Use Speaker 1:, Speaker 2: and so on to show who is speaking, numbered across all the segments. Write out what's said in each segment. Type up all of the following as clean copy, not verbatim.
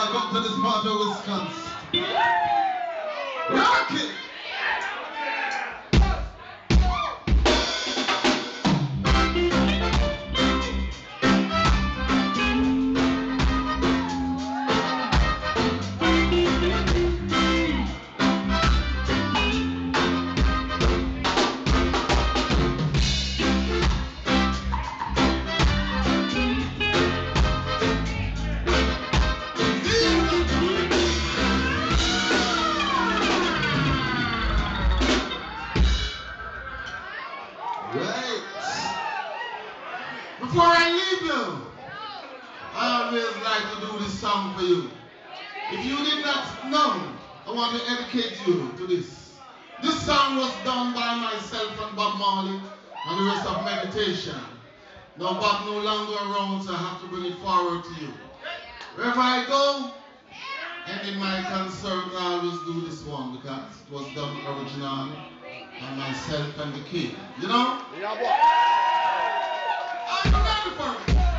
Speaker 1: Welcome to this part of Wisconsin. Rock it! Right. Before I leave you, I always like to do this song for you. If you did not know, I want to educate you to this. This song was done by myself and Bob Marley and the rest of Meditation. Now Bob no longer around, so I have to bring it forward to you. Wherever I go, and in my concert, I always do this one because it was done originally by myself and the kid. You know?
Speaker 2: Yeah, boy.
Speaker 1: I'm ready for it.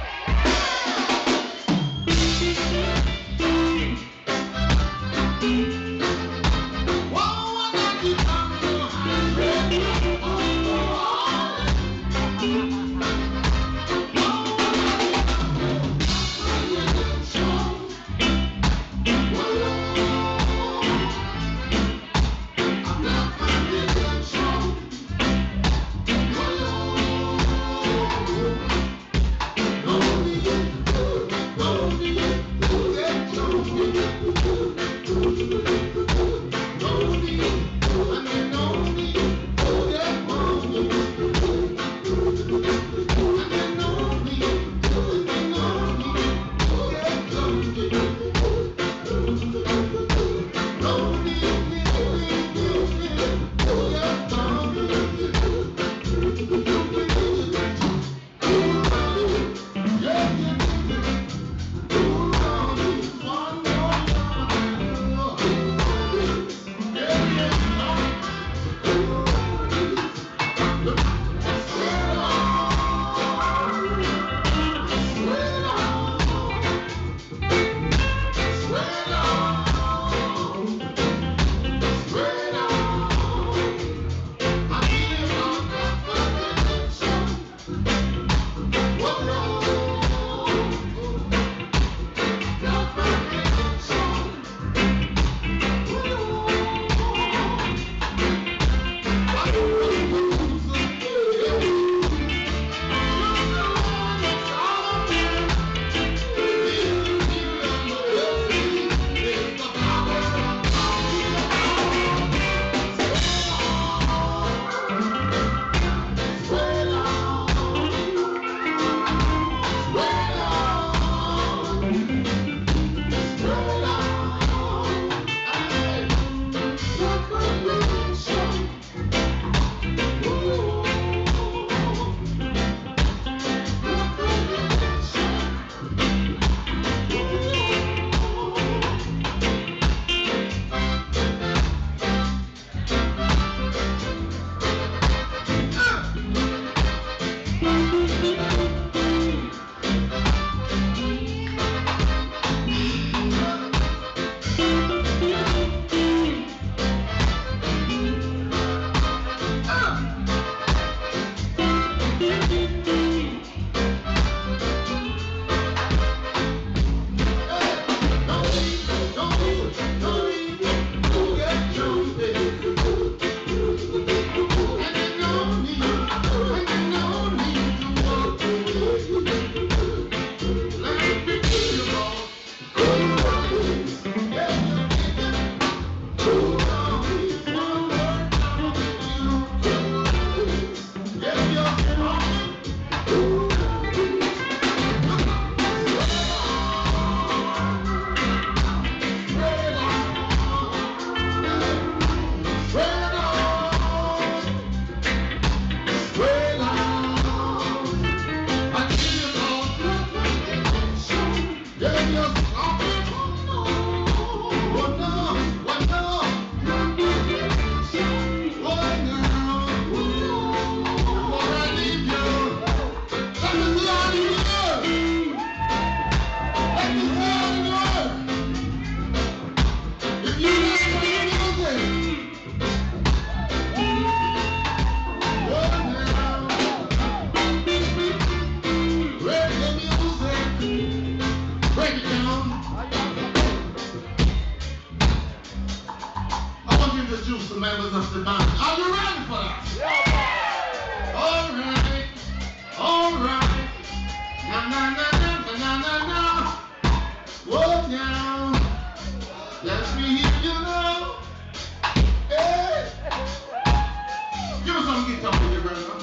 Speaker 1: introduce the members of the band. Are you ready for that? All right. All right. Na na na na na na na na. Whoa now. Let me hear you now. Hey. Give us some guitar for your brother.